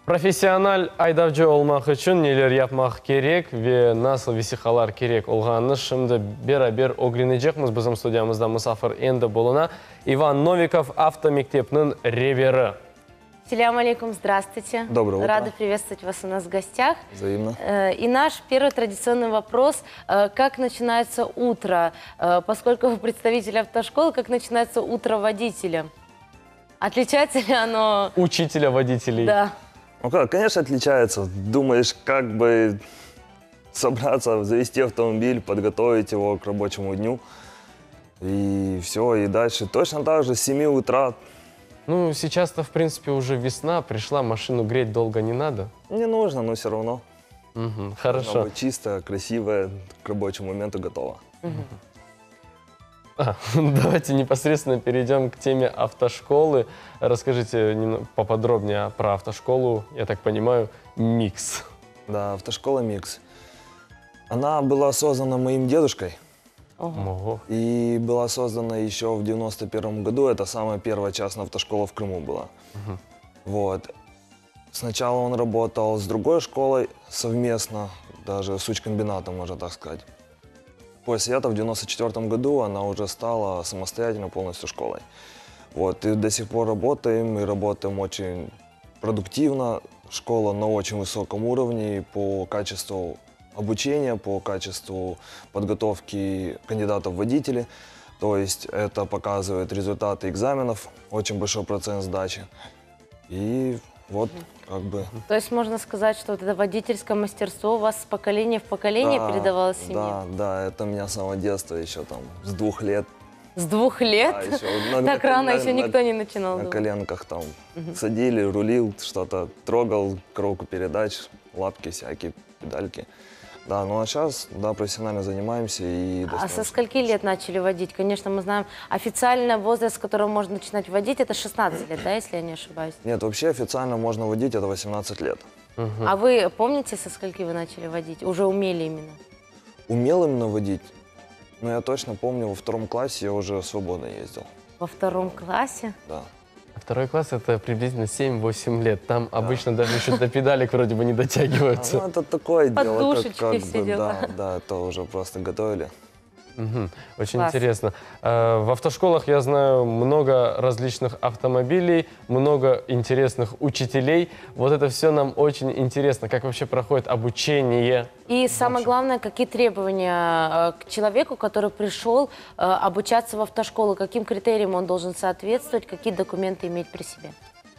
Профессиональ айдавчы олмақ үшін нелер yapmaq керек ве насыл висихалар керек олғаны шымды бер-бер огренежекміз біздің студиямызда мұсафыр енді болына Иван Новиков автомектепнің ревері. Селям алейкум, здравствуйте. Доброе утро. Рада приветствовать вас у нас в гостях. Взаимно. И наш первый традиционный вопрос. Как начинается утро? Поскольку вы представитель автошколы, как начинается утро водителя? Отличается ли оно? Учителя водителей. Да. Ну как, конечно, отличается. Думаешь, как бы собраться, завести автомобиль, подготовить его к рабочему дню. И все, и дальше. Точно так же с 7 утра. Ну, сейчас-то, в принципе, уже весна, пришла, машину греть долго не надо. Не нужно, но все равно. Угу, Должна хорошо. быть чистая, красивая, к рабочему моменту готова. Давайте непосредственно перейдем к теме автошколы. Расскажите поподробнее про автошколу, я так понимаю, «Микс». Да, автошкола «Микс». Она была создана моим дедушкой. Ого. И была создана еще в 91 году. Это самая первая частная автошкола в Крыму была. Вот. Сначала он работал с другой школой совместно, даже с учкомбинатом, можно так сказать. После этого в 94 году она уже стала самостоятельно полностью школой. Вот. И до сих пор работаем, и работаем очень продуктивно. Школа на очень высоком уровне по качеству обучения, по качеству подготовки кандидатов в водители. То есть это показывает результаты экзаменов, очень большой процент сдачи. И вот как бы... То есть можно сказать, что вот это водительское мастерство у вас с поколения в поколение передавалось в семье? Да, это у меня с самого детства, еще там с 2 лет. С 2 лет? Да, еще Так рано еще никто не начинал. На коленках там садили, рулил, что-то трогал, коробку передач, лапки всякие, педальки. Да, ну а сейчас, да, профессионально занимаемся и... А со скольки лет начали водить? Конечно, мы знаем, официально возраст, с которого можно начинать водить, это 16 лет, да, если я не ошибаюсь? Нет, вообще официально можно водить, это 18 лет. А вы помните, со скольки вы начали водить? Уже умели именно? Умел именно водить, но я точно помню, во 2 классе я уже свободно ездил. Во 2 классе? Да. Второй класс — это приблизительно 7-8 лет. Там обычно даже еще до педалек вроде бы не дотягиваются. Ну, это такое дело, Подушечки все дела. Да, это уже просто готовили. Очень Класс. интересно. В автошколах, я знаю, много различных автомобилей, много интересных учителей. Вот это все нам очень интересно. Как вообще проходит обучение? И самое главное, какие требования к человеку, который пришел обучаться в автошколу, каким критериям он должен соответствовать, какие документы иметь при себе?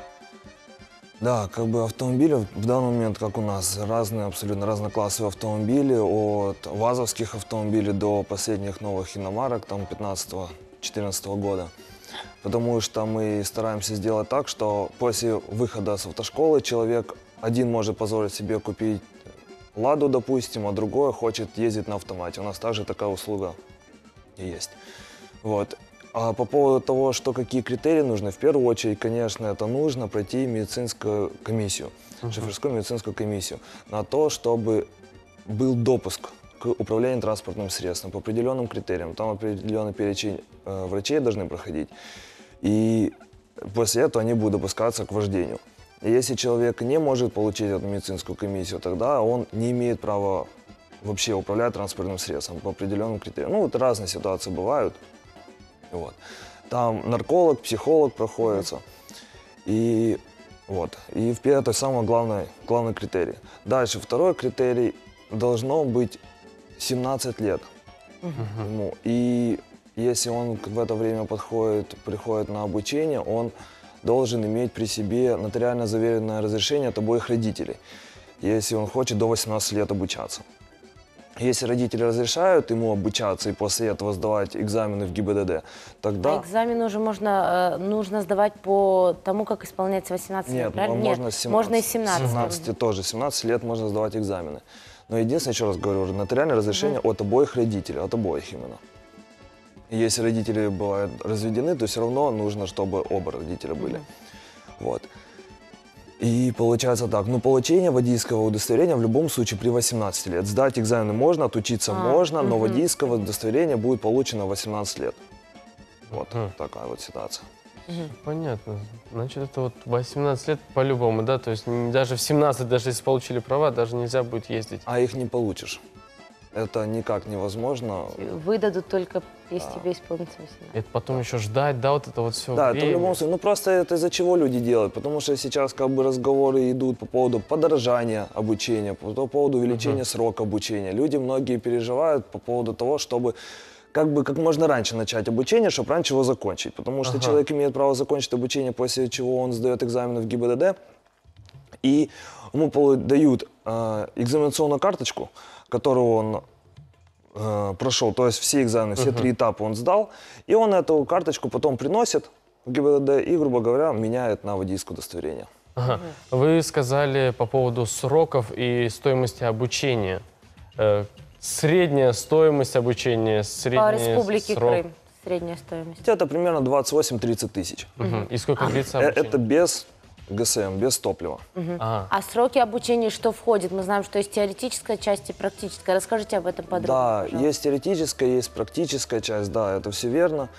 Да, как бы автомобили в данный момент, как у нас, разные, абсолютно разноклассовые автомобили, от ВАЗовских автомобилей до последних новых иномарок, там, 15-14 года. Потому что мы стараемся сделать так, что после выхода с автошколы человек один может позволить себе купить «Ладу», допустим, а другой хочет ездить на автомате. У нас также такая услуга и есть. Вот. А по поводу того, что какие критерии нужны, в первую очередь, конечно, это нужно пройти медицинскую комиссию, шоферскую медицинскую комиссию, на то, чтобы был допуск к управлению транспортным средством по определенным критериям. Там определенный перечень врачей должны проходить, и после этого они будут допускаться к вождению. И если человек не может получить эту медицинскую комиссию, тогда он не имеет права вообще управлять транспортным средством по определенным критериям. Ну, вот разные ситуации бывают. Вот. Там нарколог, психолог проходится. И вот. И это самый главный критерий. Дальше, второй критерий, должно быть 17 лет ему. И если он в это время приходит на обучение, он должен иметь при себе нотариально заверенное разрешение от обоих родителей, если он хочет до 18 лет обучаться. Если родители разрешают ему обучаться и после этого сдавать экзамены в ГИБДД, тогда... А экзамены уже нужно сдавать по тому, как исполняется 18 лет, Нет, правильно? можно с 17. Можно и 17. 17 тоже. 17 лет можно сдавать экзамены. Но единственное, еще раз говорю, нотариальное разрешение от обоих родителей, от обоих именно. И если родители бывают разведены, то все равно нужно, чтобы оба родителя были. Вот. И получается так, ну, получение водительского удостоверения в любом случае при 18 лет. Сдать экзамены можно, отучиться можно, но водительское удостоверение будет получено в 18 лет. Вот такая вот ситуация. Понятно. Значит, это вот 18 лет по-любому, да? То есть даже в 17, даже если получили права, даже нельзя будет ездить. А их не получишь. Это никак невозможно. Выдадут только, если тебе исполнится 18. Это потом еще ждать, да, вот это вот все Да, время. это в любом случае. Ну просто это из-за чего люди делают? Потому что сейчас как бы разговоры идут по поводу подорожания обучения, по поводу увеличения срока обучения. Люди многие переживают по поводу того, чтобы как бы как можно раньше начать обучение, чтобы раньше его закончить. Потому что человек имеет право закончить обучение, после чего он сдает экзамены в ГИБДД, и ему дают экзаменационную карточку, которую он прошел, то есть все экзамены, все 3 этапа он сдал, и он эту карточку потом приносит в ГИБДД и, грубо говоря, меняет на водительское удостоверение. Ага. Вы сказали по поводу сроков и стоимости обучения. Средняя стоимость обучения, По средний республике срок. Крым средняя стоимость. Это примерно 28-30 тысяч. И сколько длится обучение? Это без ГСМ, без топлива. Ага. А сроки обучения что входит? Мы знаем, что есть теоретическая часть и практическая. Расскажите об этом подробнее, Да, пожалуйста. есть теоретическая, есть практическая часть, да, это все верно.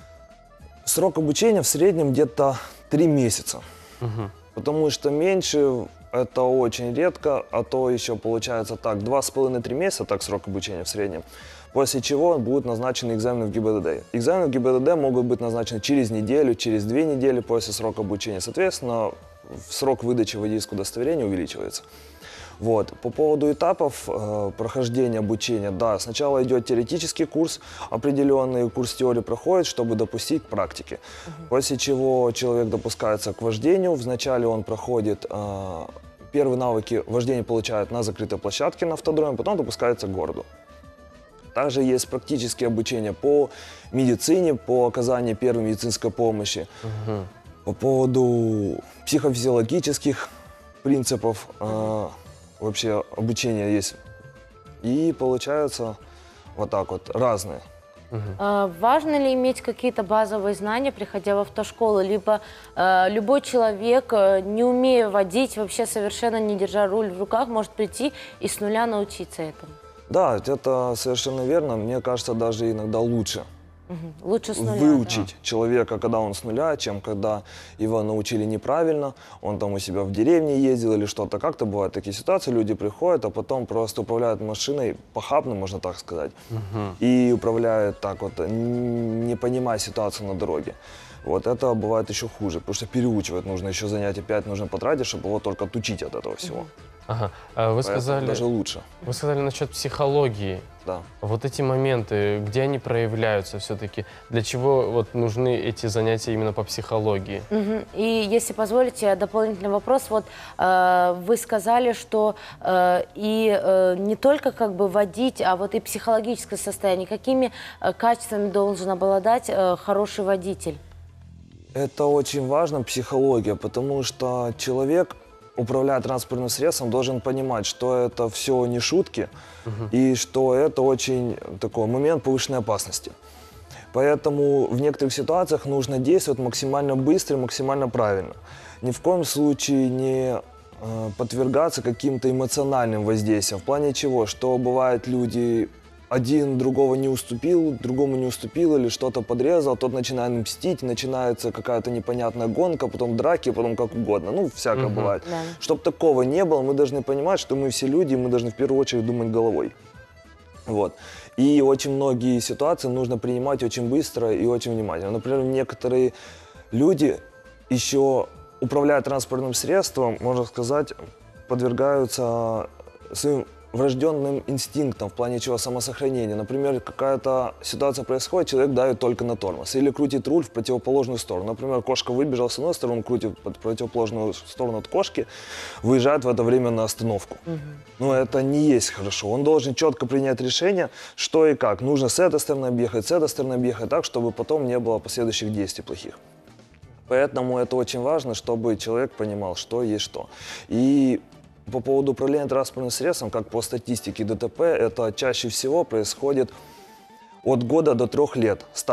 Срок обучения в среднем где-то 3 месяца. Потому что меньше это очень редко, а то еще получается так, 2,5-3 месяца, так срок обучения в среднем. После чего будут назначены экзамены в ГИБДД. Экзамены в ГИБДД могут быть назначены через неделю, через 2 недели после срока обучения. Соответственно, срок выдачи водительского удостоверения увеличивается. Вот. По поводу этапов прохождения обучения, да, сначала идет теоретический курс, определенный курс теории проходит, чтобы допустить к практике. После чего человек допускается к вождению. Вначале он проходит, первые навыки вождения получает на закрытой площадке на автодроме, потом допускается к городу. Также есть практические обучения по медицине, по оказанию первой медицинской помощи, по поводу психофизиологических принципов. Вообще обучение есть. И получается вот так вот, разные. Важно ли иметь какие-то базовые знания, приходя в автошколу? Либо любой человек, не умея водить, вообще совершенно не держа руль в руках, может прийти и с нуля научиться этому? Да, это совершенно верно. Мне кажется, даже иногда лучше Лучше с нуля. выучить человека, когда он с нуля, чем когда его научили неправильно, он там у себя в деревне ездил или что-то. Как-то бывают такие ситуации, люди приходят, а потом просто управляют машиной похабно, можно так сказать, и управляют так вот, не понимая ситуацию на дороге. Вот это бывает еще хуже, потому что переучивать нужно, еще занятия 5 нужно потратить, чтобы его только отучить от этого всего. Ага. А вы Поэтому сказали, даже лучше, вы сказали насчет психологии. да. Вот эти моменты, где они проявляются все-таки? Для чего вот нужны эти занятия именно по психологии? И если позволите, дополнительный вопрос. Вот вы сказали, что не только как бы водить, а вот и психологическое состояние. Какими качествами должен обладать хороший водитель? Это очень важно, психология, потому что человек, управляя транспортным средством, должен понимать, что это все не шутки, и что это очень такой момент повышенной опасности. Поэтому в некоторых ситуациях нужно действовать максимально быстро и максимально правильно. Ни в коем случае не подвергаться каким-то эмоциональным воздействиям. В плане чего? Что бывает, люди один другого не уступил, другому не уступил или что-то подрезал, тот начинает мстить, начинается какая-то непонятная гонка, потом драки, потом как угодно. Ну, всякое бывает. Да. Чтобы такого не было, мы должны понимать, что мы все люди, и мы должны в первую очередь думать головой. Вот. И очень многие ситуации нужно принимать очень быстро и очень внимательно. Например, некоторые люди еще, управляя транспортным средством, можно сказать, подвергаются своим врожденным инстинктам, в плане чего самосохранения. Например, какая-то ситуация происходит, человек давит только на тормоз или крутит руль в противоположную сторону. Например, кошка выбежала с одной стороны, он крутит в противоположную сторону от кошки, выезжает в это время на остановку. Но это не есть хорошо. Он должен четко принять решение, что и как. Нужно с этой стороны объехать, с этой стороны объехать так, чтобы потом не было последующих действий плохих. Поэтому это очень важно, чтобы человек понимал, что есть что. И по поводу управления транспортным средством, как по статистике ДТП, это чаще всего происходит от года до 3 лет стажа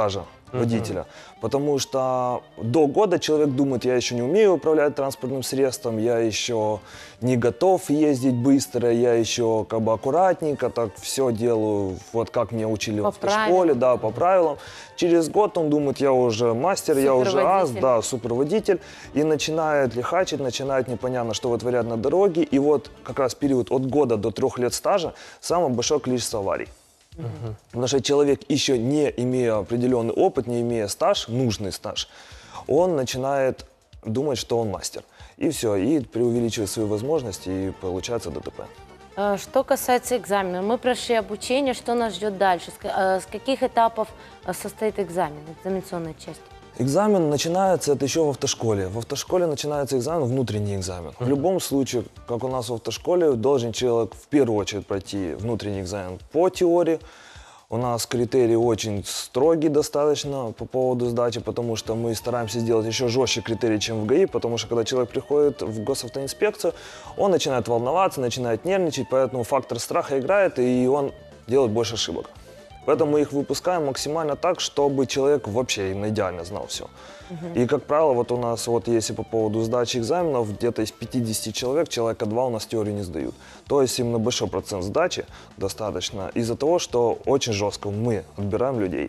водителя. Потому что до года человек думает, я еще не умею управлять транспортным средством, я еще не готов ездить быстро, я еще как бы аккуратненько, так все делаю, вот как меня учили в По автошколе, правилам. да, по правилам. Через год он думает, я уже мастер, я уже ас, Суперводитель. да, суперводитель, и начинает лихачить, начинает непонятно что вытворять на дороге, и вот как раз период от года до 3 лет стажа самое большое количество аварий. Потому что человек, еще не имея определенный опыт, не имея стаж, нужный стаж, он начинает думать, что он мастер. И все, и преувеличивает свои возможности, и получается ДТП. Что касается экзамена, мы прошли обучение, что нас ждет дальше? С каких этапов состоит экзамен, экзаменационная часть? Экзамен начинается, это еще в автошколе. В автошколе начинается экзамен, внутренний экзамен. В любом случае, как у нас в автошколе, должен человек в первую очередь пройти внутренний экзамен по теории. У нас критерии очень строгие достаточно по поводу сдачи, потому что мы стараемся сделать еще жестче критерии, чем в ГАИ, потому что когда человек приходит в госавтоинспекцию, он начинает волноваться, начинает нервничать, поэтому фактор страха играет, и он делает больше ошибок. Поэтому мы их выпускаем максимально так, чтобы человек вообще именно идеально знал все. И, как правило, вот у нас, вот если по поводу сдачи экзаменов, где-то из 50 человек, человека 2 у нас теорию не сдают. То есть именно большой процент сдачи достаточно из-за того, что очень жестко мы отбираем людей.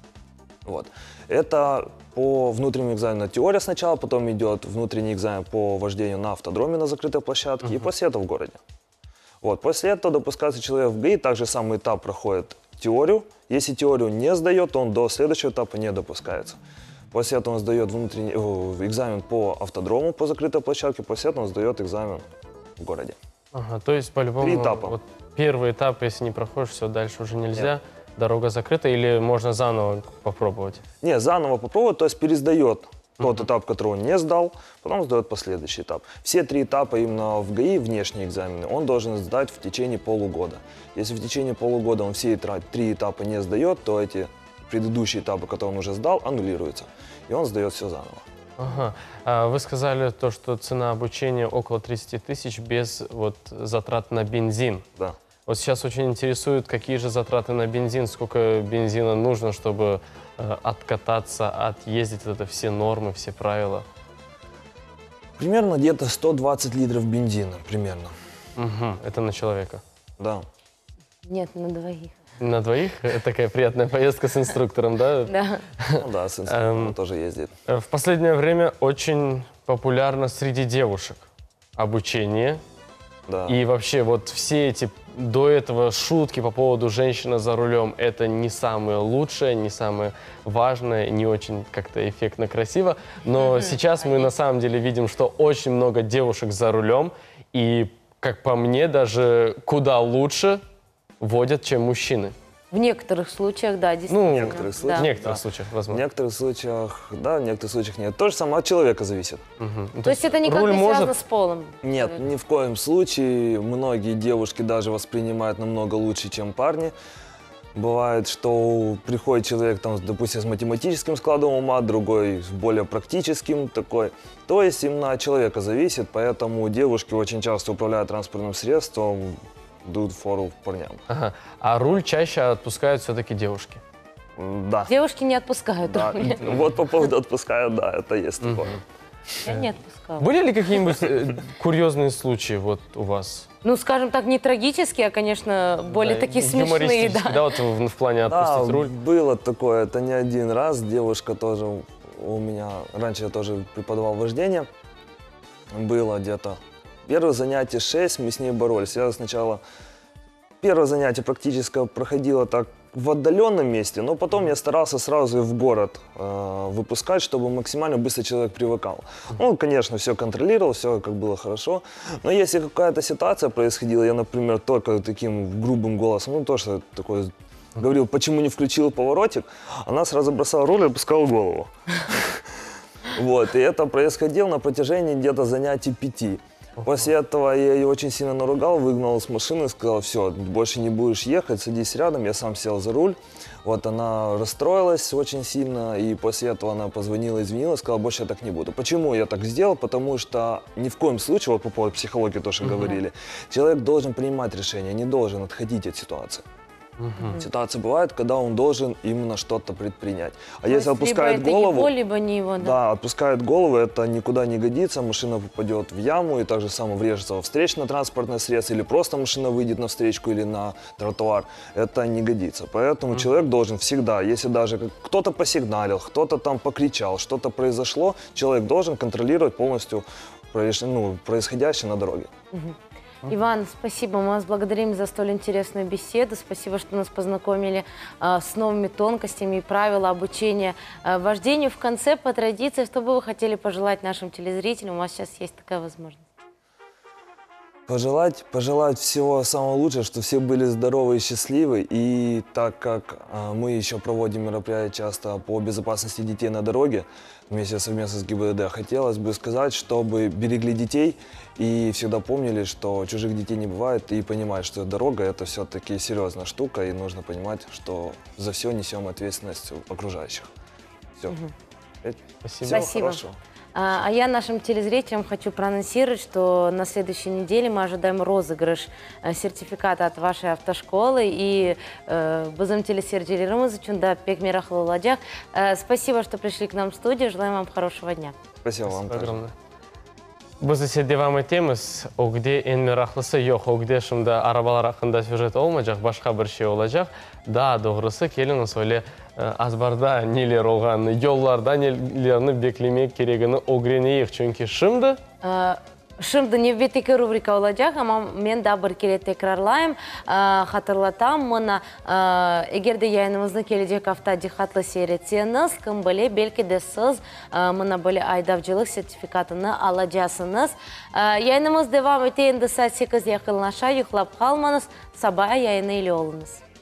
Вот. Это по внутреннему экзамену теория сначала, потом идет внутренний экзамен по вождению на автодроме на закрытой площадке, и после этого в городе. Вот. После этого допускается человек в ГАИ, также самый этап проходит теорию. Если теорию не сдает, то он до следующего этапа не допускается. После этого он сдает экзамен по автодрому, по закрытой площадке, после этого он сдает экзамен в городе. Ага, то есть по-любому 3 этапа. вот первый этап, если не проходишь, все, дальше уже нельзя, дорога закрыта, или можно заново попробовать? Не, заново попробовать, то есть пересдает тот этап, который он не сдал, потом сдает последующий этап. Все 3 этапа именно в ГАИ, внешние экзамены, он должен сдать в течение полугода. Если в течение полугода он все 3 этапа не сдает, то эти предыдущие этапы, которые он уже сдал, аннулируются. И он сдает все заново. Ага. А вы сказали то, что цена обучения около 30 тысяч без вот затрат на бензин. Да. Вот сейчас очень интересует, какие же затраты на бензин, сколько бензина нужно, чтобы откататься, отъездить вот это все нормы, все правила. Примерно где-то 120 литров бензина, примерно. Угу. Это на человека. Да. Нет, на двоих. На двоих? Такая приятная поездка с инструктором, да? Да. Ну да, сын он тоже ездит. В последнее время очень популярно среди девушек обучение. Да. И вообще вот все эти до этого шутки по поводу женщина за рулем — это не самое лучшее, не самое важное, не очень как-то эффектно красиво. Но сейчас мы на самом деле видим, что очень много девушек за рулем. И, как по мне, даже куда лучше водят, чем мужчины. В некоторых случаях, да, действительно. Ну, В некоторых случаях. В Да. некоторых случаях, В возможно. некоторых случаях да, в некоторых случаях нет. То же самое от человека зависит. Мгм. Ну, То есть это никак руль не может- связано с полом? Нет, ни в коем случае. Многие девушки даже воспринимают намного лучше, чем парни. Бывает, что приходит человек, там, допустим, с математическим складом ума, другой с более практическим такой. То есть именно от человека зависит, поэтому девушки очень часто управляют транспортным средством, дают фору парням. Ага. А руль чаще отпускают все-таки девушки. Да. Девушки не отпускают. Да. руль. Вот по поводу отпускают, да, это есть такое. Я не отпускала. Были ли какие-нибудь курьезные случаи вот у вас? Ну, скажем так, не трагические, а, конечно, более Да, такие смешные, юмористические, да. вот в плане отпустить Да, руль. было такое, это не один раз. Девушка тоже у меня, раньше я тоже преподавал вождение, было где-то первое занятие 6, мы с ней боролись. Я сначала, первое занятие практически проходило так в отдаленном месте, но потом я старался сразу и в город выпускать, чтобы максимально быстро человек привыкал. Ну, конечно, все контролировал, все как было хорошо, но если какая-то ситуация происходила, я, например, только таким грубым голосом, ну, то, что такое, говорил, почему не включил поворотик, она сразу бросала руль и опускала голову. Вот, и это происходило на протяжении где-то занятий 5. После этого я ее очень сильно наругал, выгнал с машины, сказал, все, больше не будешь ехать, садись рядом, я сам сел за руль. Вот она расстроилась очень сильно, и после этого она позвонила, извинилась, сказала, больше я так не буду. Почему я так сделал? Потому что ни в коем случае, вот по поводу психологии тоже говорили, человек должен принимать решения, не должен отходить от ситуации. Ситуация бывает, когда он должен именно что-то предпринять. А То если есть опускает либо это голову, его, либо не его, да? да, отпускает голову, это никуда не годится, машина попадет в яму и так же само врежется во встречное транспортное средство, или просто машина выйдет на встречку или на тротуар, это не годится. Поэтому человек должен всегда, если даже кто-то посигналил, кто-то там покричал, что-то произошло, человек должен контролировать полностью происходящее на дороге. Иван, спасибо. Мы вас благодарим за столь интересную беседу. Спасибо, что нас познакомили с новыми тонкостями и правила обучения вождению. В конце, по традиции, что бы вы хотели пожелать нашим телезрителям? У вас сейчас есть такая возможность. Пожелать всего самого лучшего, чтобы все были здоровы и счастливы. И так как мы еще проводим мероприятия часто по безопасности детей на дороге, совместно с ГИБДД, хотелось бы сказать, чтобы берегли детей и всегда помнили, что чужих детей не бывает, и понимать, что дорога – это все-таки серьезная штука, и нужно понимать, что за все несем ответственность окружающих. Все. Спасибо. Всего Спасибо. хорошего. А я нашим телезрителям хочу проанонсировать, что на следующей неделе мы ожидаем розыгрыш сертификата от вашей автошколы. И бузым телесерджилерimiz үшін да пек мерахлы olacak. Спасибо, что пришли к нам в студию. Желаем вам хорошего дня. Спасибо вам также. Огромное. Біз есе девам етеміз, огде ең мерақлысы жоқ, огде шымда арабалар ақында сюжет олмайжақ, башқа бір шей олajaq. Да, doğrusu келіңіз ойле азбарда нелер олғаны, yollarda нелеріні беклемек керегіні огренейік, чөнки шымды? Шымды невбетекі рубрика olacak, ama мен да бір келе текрарлайым, hatırlatam, мұны егерде yayınımızны келecek hafta dikkatli seyretсеңіз, кім біле, belki de siz мұны böyle aydavcılık sertifikatını alacaksınız. Yayınımız devam etti, endi saat 8 yakınlaşa, yuxlap kalmanız, sabah yayını ile olunuz.